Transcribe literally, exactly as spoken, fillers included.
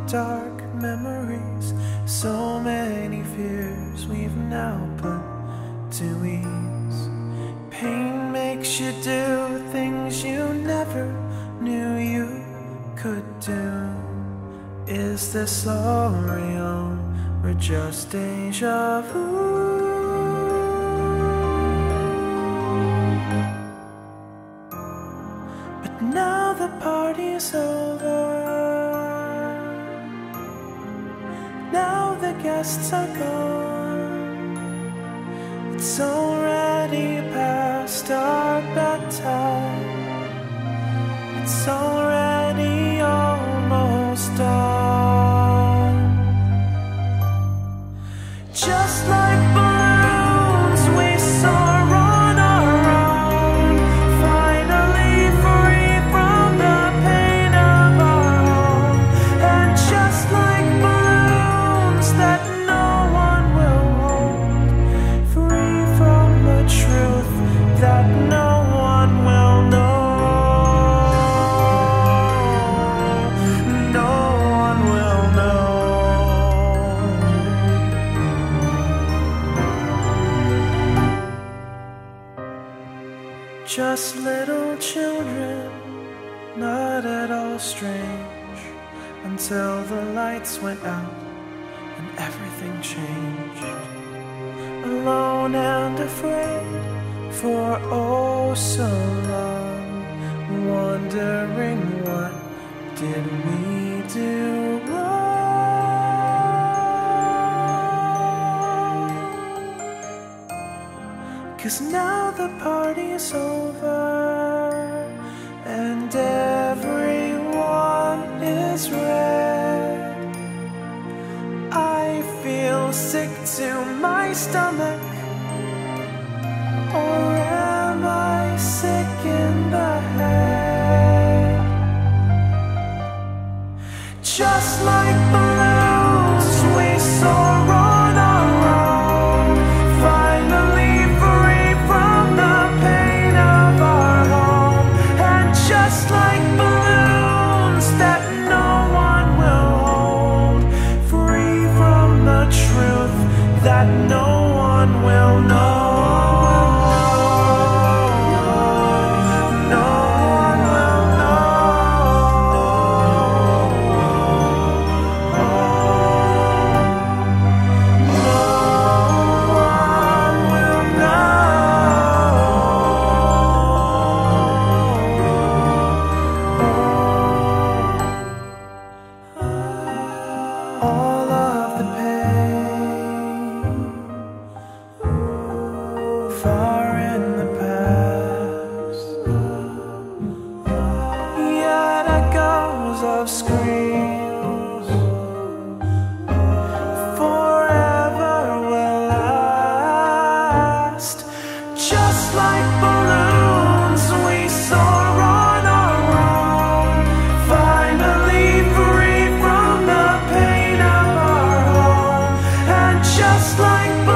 dark memories, so many fears we've now put to ease. Pain makes you do things you never knew you could do. Is this all real or just deja vu? But now the party's over, now the guests are gone. It's already past our bedtime, it's already almost dawn. Just like balloons we soar on our own, finally free from the pain of our home. And just like balloons that no one will hold, free from the truth that no one will know. No one will know. Just little children, not at all strange, until the lights went out and everything changed. Alone and afraid for oh so long, wondering what did we do wrong? 'Cause now the party is over and everyone is red. I feel sick to my stomach, or am I sick in the head? Just like balloons we soar on our own, finally free from the pain of our home. And just like balloons that no one will hold, free from the truth that no one will know. All of the pain far in the past, yet echoes of screams forever will last. Just like balloons we soar on our own, finally free from the pain of our home. And just like